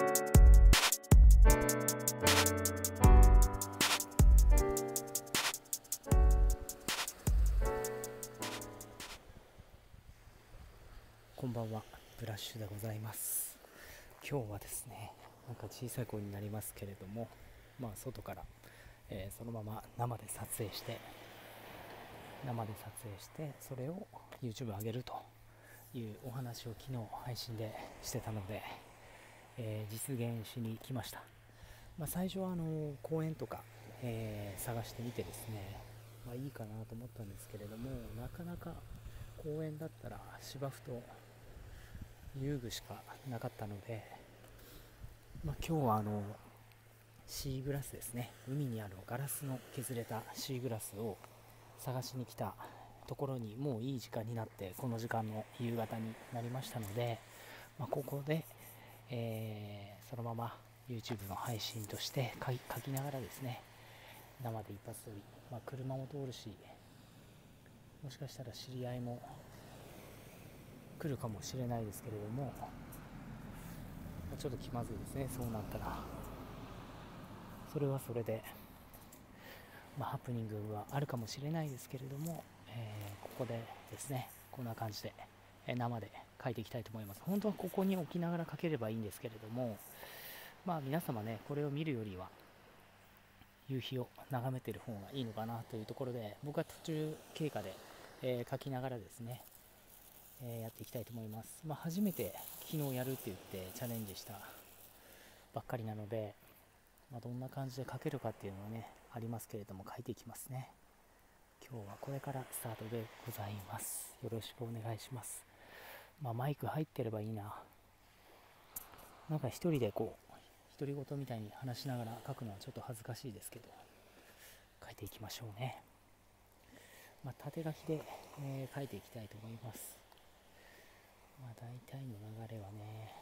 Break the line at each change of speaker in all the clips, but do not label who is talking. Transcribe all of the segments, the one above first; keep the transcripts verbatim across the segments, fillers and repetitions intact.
こんばんは、ブラッシュでございます。今日はですね、なんか小さい声になりますけれども、まあ外から、えーそのまま生で撮影して生で撮影してそれを YouTube 上げるというお話を昨日配信でしてたので、えー実現しに来ました。まあ、最初はあの公園とか、えー探してみてですね、まあ、いいかなと思ったんですけれども、なかなか公園だったら芝生と遊具しかなかったので、まあ、今日はあのシーグラスですね、海にあるガラスの削れたシーグラスを探しに来たところに、もういい時間になって、この時間の夕方になりましたので、まあ、ここで、えーそのまま YouTube の配信として書き書きながらですね、生で一発撮り、まあ、車も通るし、もしかしたら知り合いも来るかもしれないですけれども、ちょっと気まずいですね、そうなったら。それはそれで、まあ、ハプニングはあるかもしれないですけれども、えーここでですね、こんな感じで、えー生で書いていきたいと思います。本当はここに置きながら書ければいいんですけれども、まあ皆様ね、これを見るよりは夕日を眺めてる方がいいのかなというところで、僕は途中経過で、えー書きながらですね、えーやっていきたいと思います。まあ、初めて昨日やるって言ってチャレンジしたばっかりなので、まあ、どんな感じで書けるかっていうのはね、ありますけれども、書いていきますね。今日はこれからスタートでございます。よろしくお願いします。まあ、マイク入ってればいいな。なんか一人でこう、独り言みたいに話しながら書くのはちょっと恥ずかしいですけど、書いていきましょうね。まあ、縦書きで、えー書いていきたいと思います。まあ、大体の流れはね、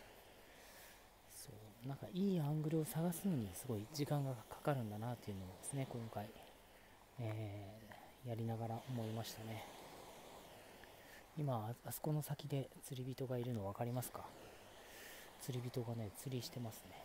そうなんかいいアングルを探すのにすごい時間がかかるんだなっていうのをですね、今回、えーやりながら思いましたね。今あそこの先で釣り人がいるの分かりますか？釣り人がね、釣りしてますね。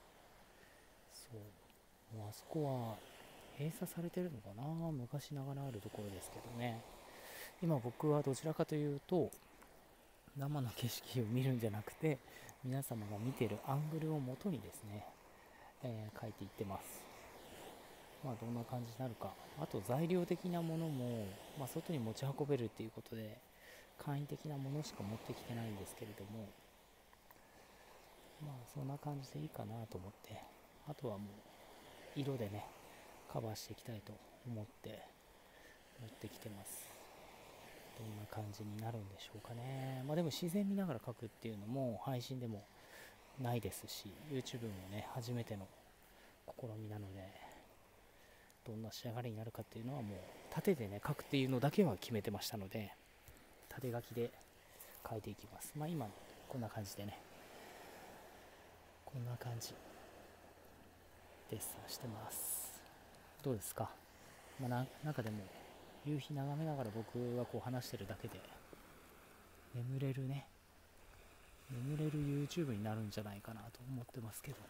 そうもうあそこは閉鎖されてるのかな、昔ながらあるところですけどね。今僕はどちらかというと、生の景色を見るんじゃなくて、皆様が見てるアングルを元にですね、えー、描いていってます。まあどんな感じになるか。あと材料的なものも、まあ、外に持ち運べるっていうことで簡易的なものしか持ってきてないんですけれども、まあそんな感じでいいかなと思って、あとはもう色でねカバーしていきたいと思って持ってきてます。どんな感じになるんでしょうかね。まあでも自然見ながら描くっていうのも配信でもないですし、 YouTube もね初めての試みなので、どんな仕上がりになるかっていうのはもう縦でね描くっていうのだけは決めてましたので、縦書きで描いていきます。まあ今こんな感じでね、こんな感じデッサンしてます。どうですか？まあ、ななんかでも夕日眺めながら僕はこう話してるだけで眠れるね眠れる YouTube になるんじゃないかなと思ってますけど、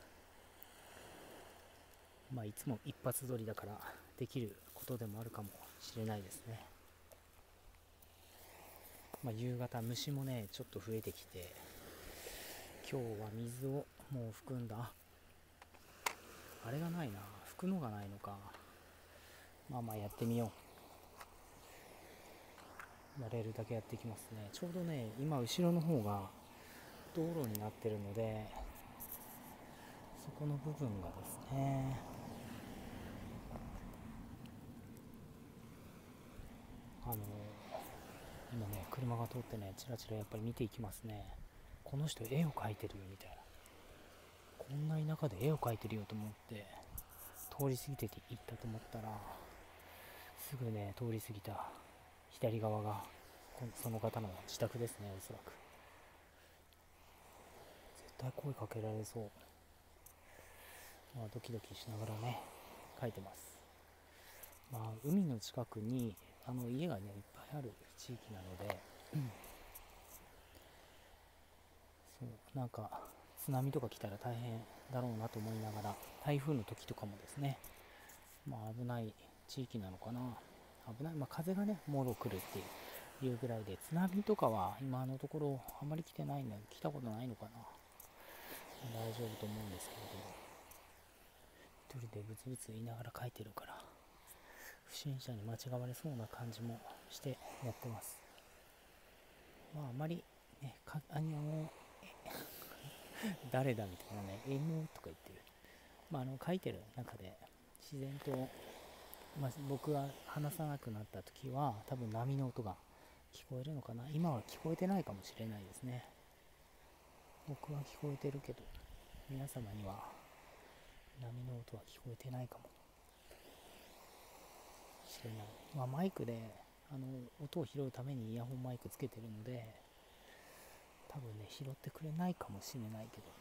まあいつも一発撮りだからできることでもあるかもしれないですね。まあ、夕方虫もねちょっと増えてきて、今日は水をもう含んだ、ああれがないな、拭くのがないのか。まあまあやってみよう。やれるだけやっていきますね。ちょうどね今後ろの方が道路になってるので、そこの部分がですね、あの今ね車が通ってね、チラチラやっぱり見ていきますね。この人絵を描いてるよみたいな、こんな田舎で絵を描いてるよと思って通り過ぎていったと思ったら、すぐね通り過ぎた左側がその方の自宅ですね。おそらく絶対声かけられそう。まあ、ドキドキしながらね描いてます。まあ海の近くにあの家がねいっぱいある地域なので、そうなんか津波とか来たら大変だろうなと思いながら、台風の時とかもですね、まあ危ない地域なのかな、危ない、まあ、風がねもろ来るっていうぐらいで、津波とかは今のところあまり来てないので、来たことないのかな、大丈夫と思うんですけれども、一人でブツブツ言いながら書いてるから不審者に間違われそうな感じもしてやってます。まああまりね、かあの誰だみたいなね、 N とか言ってる、まあ、あの書いてる中で自然と、まあ、僕が話さなくなった時は多分波の音が聞こえるのかな。今は聞こえてないかもしれないですね。僕は聞こえてるけど皆様には波の音は聞こえてないかもしれない。まあ、マイクであの音を拾うためにイヤホンマイクつけてるので、多分ね拾ってくれないかもしれないけど、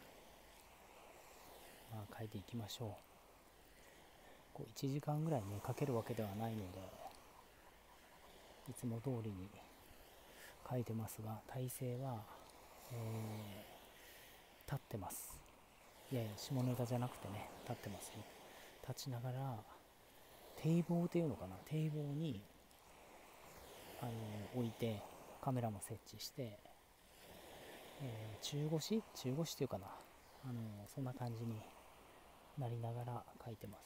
まあ書いていきましょう。こういちじかんぐらいねかけるわけではないので、いつも通りに書いてますが、体勢は、えー、立ってます。いやいや下ネタじゃなくてね、立ってますよ。立ちながら堤防っていうのかな、堤防にあの置いてカメラも設置して、えー、中腰中腰っていうかな、あのそんな感じになりながら書いてます。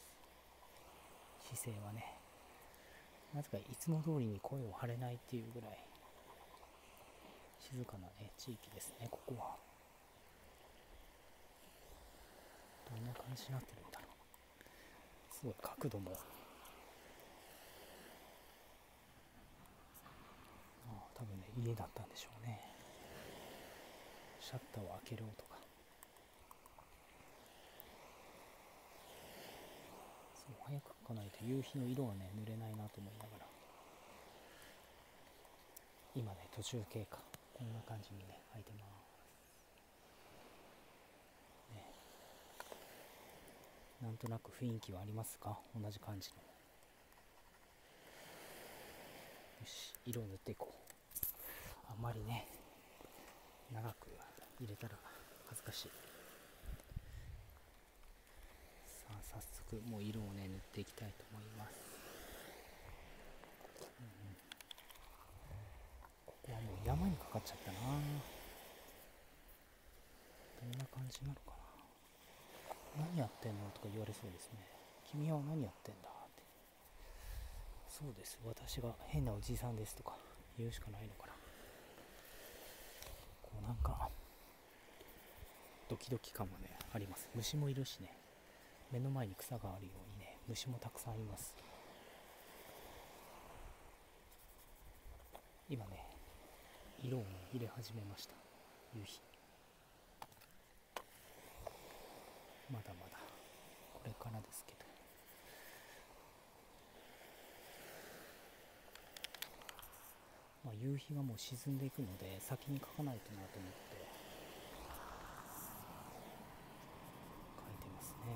姿勢はね、なぜかいつも通りに声を張れないっていうぐらい静かなね地域ですね、ここは。どんな感じになってるんだろう。すごい角度も、ああ多分ね家だったんでしょうね。シャッターを開ける音が、そう早く描かないと夕日の色はね塗れないなと思いながら、今ね途中経過こんな感じにね描いてますね。なんとなく雰囲気はありますか、同じ感じの。よし色を塗っていこう。あんまりね長く入れたら恥ずかしい。さあ早速もう色をね塗っていきたいと思います。うんうん、ここはもう山にかかっちゃったな。どんな感じなのかな。何やってんのとか言われそうですね。君は何やってんだって。そうです、私が変なおじさんですとか言うしかないのかな。こうなんかドキドキ感もねあります。虫もいるしね、目の前に草があるようにね虫もたくさんいます。今ね色をね入れ始めました。夕日まだまだこれからですけど、まあ、夕日がもう沈んでいくので先に描かないとなと思って描いてますね。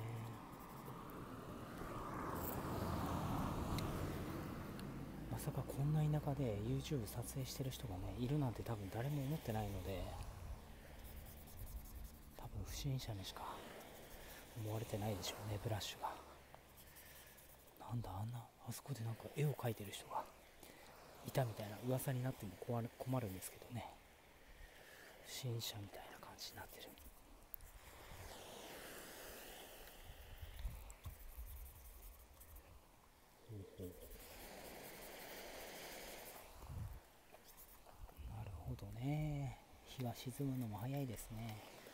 まさかこんな田舎で YouTube 撮影してる人がねいるなんて多分誰も思ってないので、多分不審者にしか思われてないでしょうね、ブラッシュが。なんだあんなあそこでなんか絵を描いてる人がいたみたいな噂になっても困る困るんですけどね、不審者みたいな感じになってる。ほうほう、なるほどね。日が沈むのも早いですね。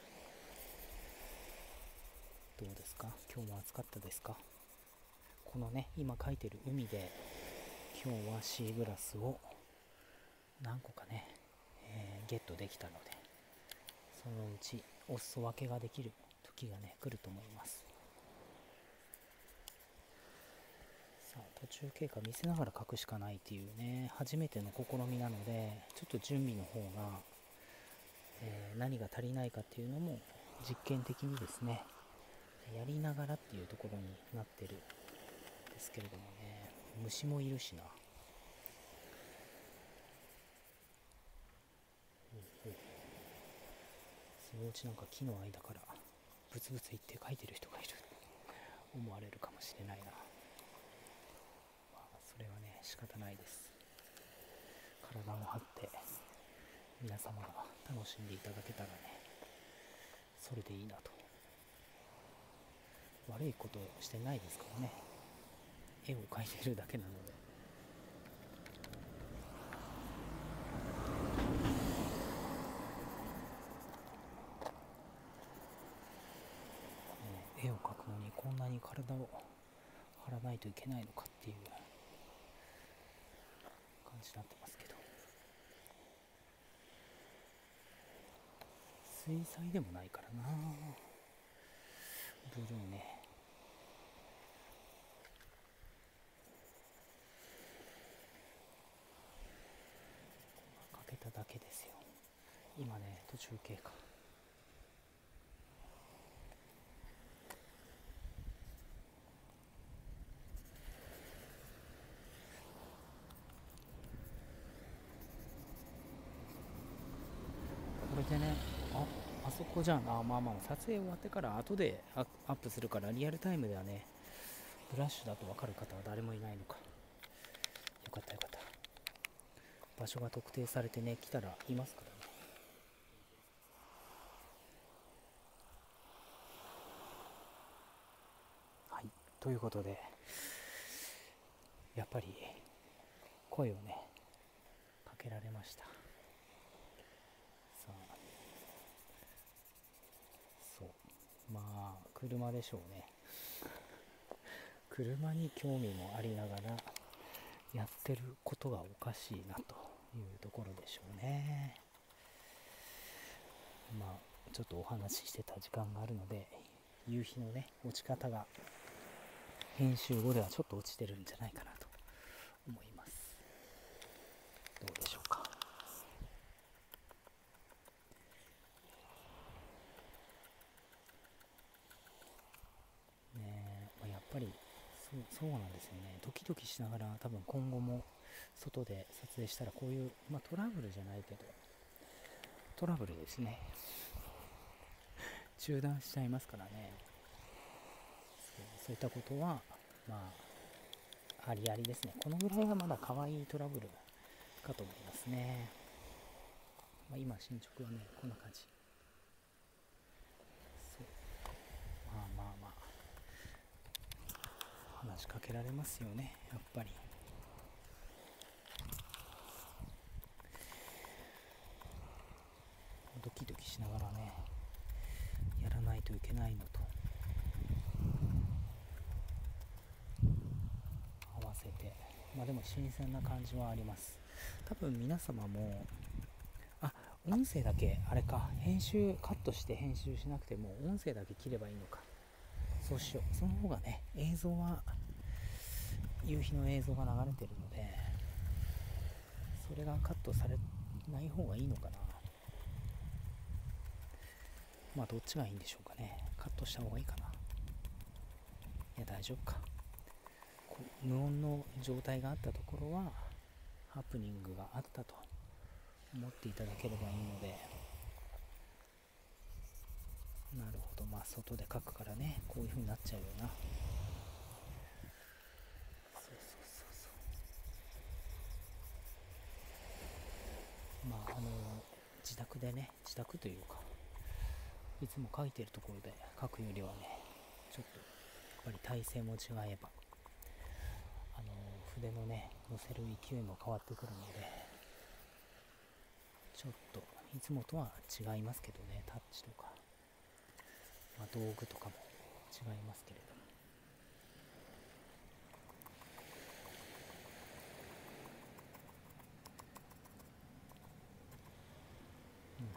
どうですか、今日も暑かったですか。このね今描いてる海で今日はシーグラスを何個かね、えーゲットできたので、そのうちお裾分けができる時がね来ると思います。さあ途中経過見せながら描くしかないっていうね初めての試みなので、ちょっと準備の方が、えー何が足りないかっていうのも実験的にですねやりながらっていうところになってるんですけれどもね、虫もいるしな。すお家なんか木の間からブツブツ言って書いてる人がいる思われるかもしれないな。まあそれはね仕方ないです。体を張って皆様が楽しんでいただけたらね、それでいいなと。悪いことしてないですからね、絵を描いてるだけなので。絵を描くのにこんなに体を張らないといけないのかっていう感じになってますけど、水彩でもないからな。ブルーね。描けただけですよ。今ね途中経過。これでね、ああそこじゃん。あまあまあ撮影終わってから後でアップするから、リアルタイムではねブラッシュだと分かる方は誰もいないのか。よかったよかった。場所が特定されてね来たらいますからね。はい、ということでやっぱり声をねかけられました。さあそうまあ車でしょうね。車に興味もありながらやってることがおかしいなというところでしょうね。まあちょっとお話ししてた時間があるので、夕日のね落ち方が編集後ではちょっと落ちてるんじゃないかなと思います。どうでしょうかね。まあ、やっぱりそうそうなんですよね。ドキドキしながら多分今後も外で撮影したらこういう、まあ、トラブルじゃないけどトラブルですね、中断しちゃいますからね。そう、そういったことはまあありありですね。このぐらいはまだ可愛いトラブルかと思いますね。まあ、今進捗はねこんな感じ。そうまあまあまあ話しかけられますよねやっぱり。ドキドキしながらねやらないといけないのと合わせて、まあでも新鮮な感じはあります。多分皆様もあ音声だけあれか、編集カットして編集しなくても音声だけ切ればいいのか。そうしよう。その方がね映像は夕日の映像が流れてるのでそれがカットされない方がいいのかな。まあどっちがいいんでしょうかね。カットした方がいいかな。いや大丈夫か。こう無音の状態があったところはハプニングがあったと思っていただければいいので。なるほど。まあ外で書くからねこういう風になっちゃうよな。そうそうそうそう。まああの自宅でね自宅というかいつも書いてるところで書くよりはねちょっとやっぱり体勢も違えばあの筆のね乗せる勢いも変わってくるのでちょっといつもとは違いますけどね。タッチとか、まあ、道具とかも違いますけれども。うん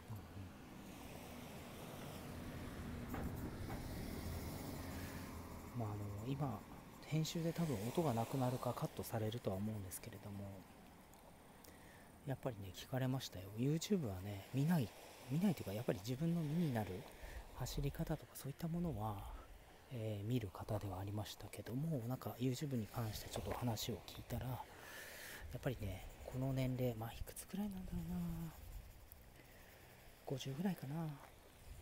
うんうん、まああの今編集で多分音がなくなるかカットされるとは思うんですけれども、やっぱりね聞かれましたよ。 YouTube はね見ない見ないというかやっぱり自分の身になる走り方とかそういったものは、えー、見る方ではありましたけども、なんか YouTube に関してちょっと話を聞いたらやっぱりねこの年齢、まあいくつくらいなんだろうな、ごじゅうぐらいかな、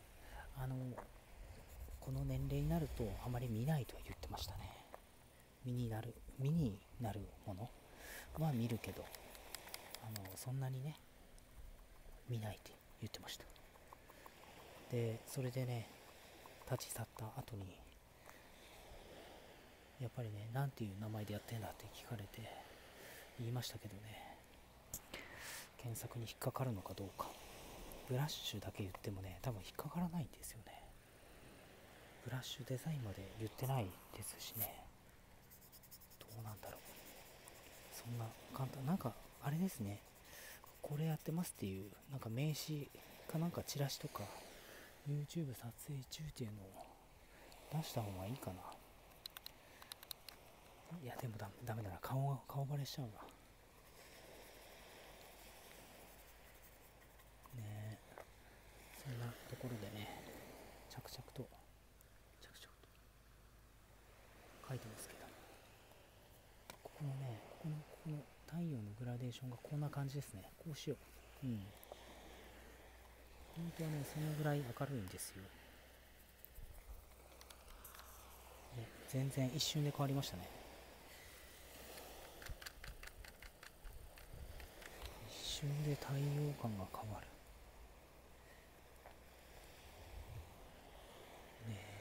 あのこの年齢になるとあまり見ないとは言ってましたね。身になる身になるものは見るけど、あのそんなにね見ないって言ってました。でそれでね、立ち去った後にやっぱりね、なんていう名前でやってんだって聞かれて言いましたけどね、検索に引っかかるのかどうか。ブラッシュだけ言ってもね、多分引っかからないんですよね。ブラッシュデザインまで言ってないですしね、どうなんだろう。そんな簡単、なんかあれですね、これやってますっていうなんか名刺かなんかチラシとか YouTube 撮影中っていうのを出した方がいいかな。いやでもダメダメだな、顔が顔バレしちゃうなね。えそんなところでね、着々と着々と書いてますけど、ここのね、ここのここの太陽のグラデーションがこんな感じですね。こうしよう。うん、本当はねそのぐらい明るいんですよ。ね、全然一瞬で変わりましたね。一瞬で太陽感が変わるね。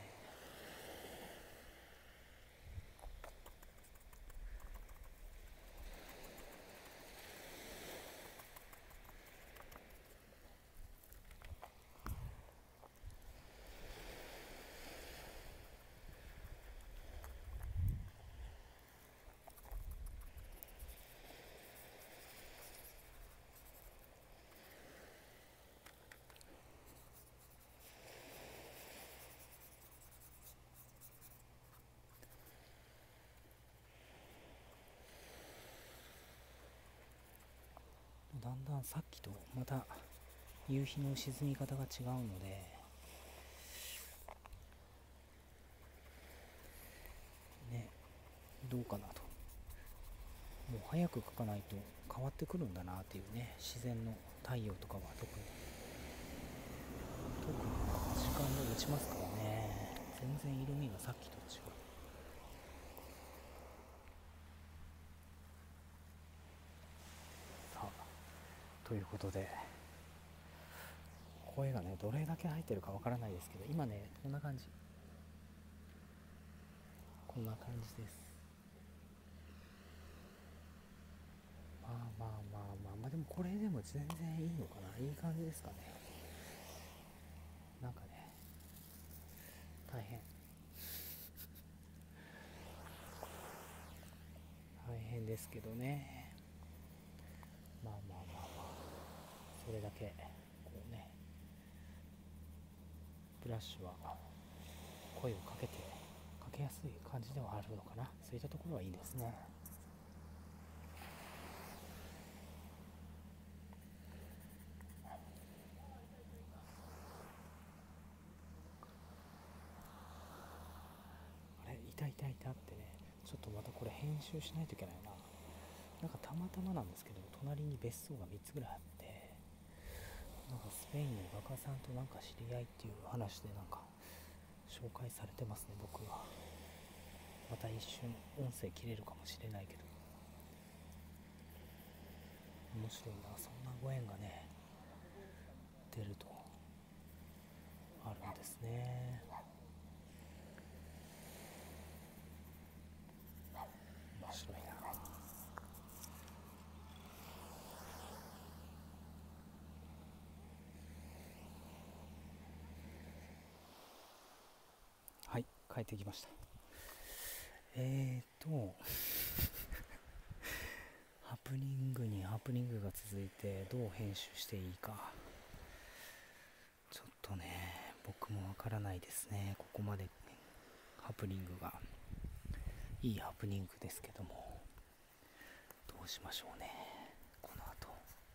だんだんさっきとまた夕日の沈み方が違うので、ね、どうかなと。もう早く描かないと変わってくるんだなっていうね、自然の太陽とかは特に特に時間で落ちますからね、全然色味がさっきと違う。さあということで、声がねどれだけ入ってるかわからないですけど、今ねこんな感じこんな感じです。まあまあまあまあまあ、でもこれでも全然いいのかな、いい感じですかね。なんかね、大変大変ですけどね。まあまあまあまあ、それだけこうね、ブラッシュは声をかけてかけやすい感じではあるのかな。そういったところはいいですね。あれ、いたいたいたってね、ちょっとまたこれ編集しないといけないな。なんかたまたまなんですけど、隣に別荘がみっつぐらいあって、なんかスペインの画家さんとなんか知り合いっていう話でなんか紹介されてますね、僕は。また一瞬音声切れるかもしれないけど、面白いな、そんなご縁がね出るとあるんですね。面白いな。はい、帰ってきました。えーとハプニングにハプニングが続いて、どう編集していいかちょっとね僕もわからないですね。ここまでハプニングがいいハプニングですけども、どうしましょうね。この後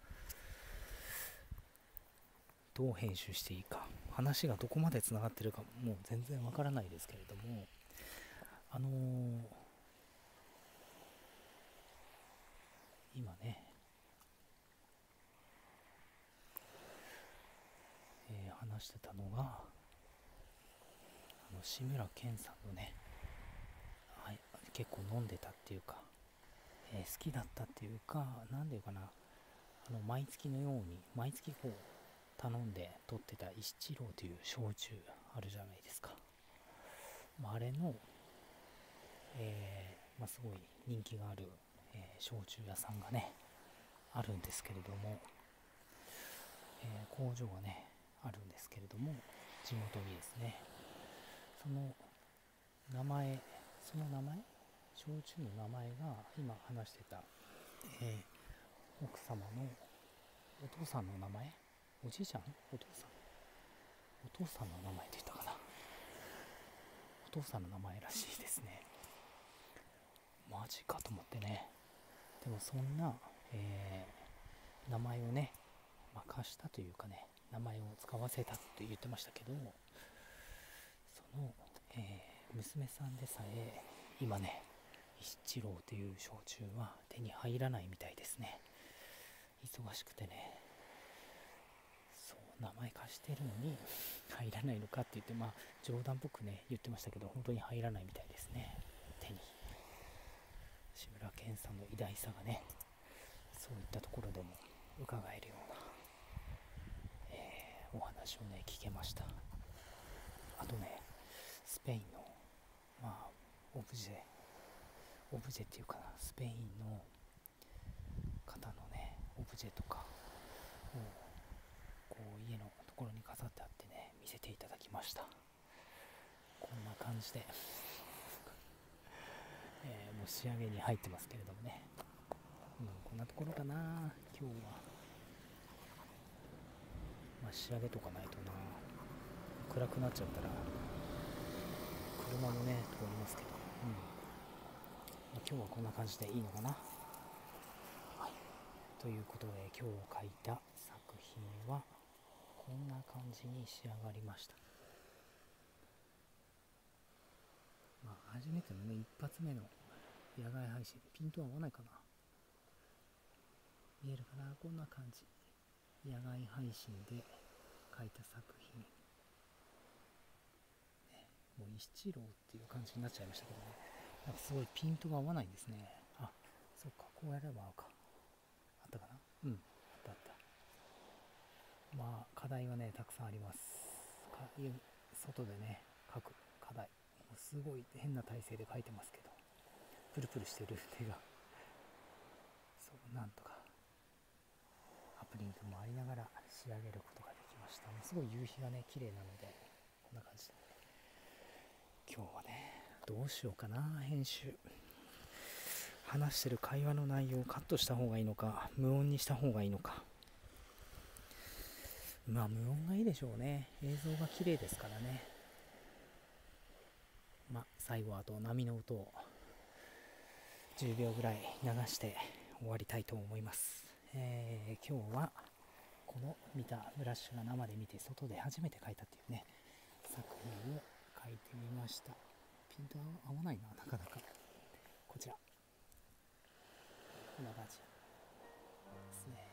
どう編集していいか、話がどこまでつながってるかもう全然わからないですけれども、あのー、今ね、えー話してたのが志村けんさんのね、はい、結構飲んでたっていうか、えー好きだったっていうか、なんていうかな、あの毎月のように毎月こう頼んで取ってた一郎という焼酎あるじゃないですか。まあ、あれの、えーまあ、すごい人気がある、えー焼酎屋さんがねあるんですけれども、えー工場がねあるんですけれども、地元にですね、その名前その名前焼酎の名前が今話してた、えー奥様のお父さんの名前、おじいちゃん、お父さんお父さんの名前って言ったかな、お父さんの名前らしいですね。マジかと思ってね。でもそんな、えー名前をね、まあ、貸したというかね、名前を使わせたって言ってましたけど、その、えー娘さんでさえ今ね、一郎という焼酎は手に入らないみたいですね。忙しくてね、そう名前貸してるのに入らないのかって言って、まあ冗談っぽくね言ってましたけど、本当に入らないみたいですね、手に。志村けんさんの偉大さがね、そういったところでも伺えるような、えーお話をね聞けました。あとね、スペインのまあオブジェオブジェっていうかな、スペインの方のねオブジェとかをこう家のところに飾ってあってね、見せていただきました。こんな感じで、えーもう仕上げに入ってますけれどもね、うん、こんなところかな今日は。まあ仕上げとかないとな、暗くなっちゃったら車もね通りますけど、うん、まあ、今日はこんな感じでいいのかな。はい、ということで今日描いた作品はこんな感じに仕上がりました。まあ初めてのね一発目の野外配信、ピントは合わないかな、見えるかな、こんな感じ。野外配信で描いた作品、ね、もう一郎っていう感じになっちゃいましたけどね、なんかすごいピントが合わないんですね。あ、そっか、こうやれば合うか。あったかな、うん、あったあった。まあ課題はねたくさんあります。か外でね描く課題、もうすごい変な体勢で描いてますけど、プルプルしてる手が、そうなんとかハプニングもありながら仕上げることができました。もうすごい夕日がね綺麗なので、こんな感じで今日はねどうしようかな、編集、話してる会話の内容をカットした方がいいのか無音にした方がいいのか。まあ無音がいいでしょうね、映像が綺麗ですからね。まあ最後はあと波の音をじゅうびょうぐらい流して終わりたいと思います。えー、今日はこの見たブラッシュが生で見て外で初めて描いたっていうね作品を描いてみました。ピント合わないな、なかなか。こちらこんな感じですね。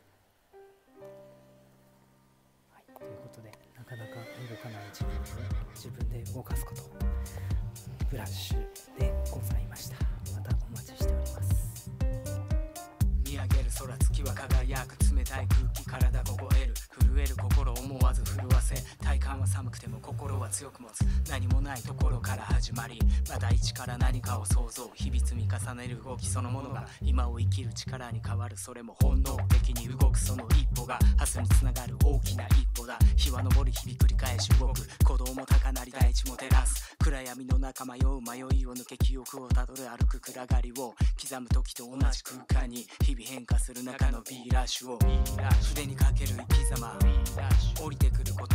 はい、ということでなかなか動かない自分を自分で動かすこと、ブラッシュでございました。またお待ちしております。
見上げる空、月は輝く、冷たい空気、体凍える、震える心、思わず震わせ、体感は寒くても心は強く持つ。何もないところから始まり、また一から何かを想像、日々積み重ねる動きそのものが今を生きる力に変わる。それも本能的に動くその一歩が明日につながる大きな一歩だ。日は昇り日々繰り返し動く、鼓動も高鳴り大地も照らす。暗闇の中迷う迷いを抜け、記憶をたどる歩く暗がりを刻む時と同じ空間に日々変化する中の B ラッシュを筆にかける生き様、降りてくる言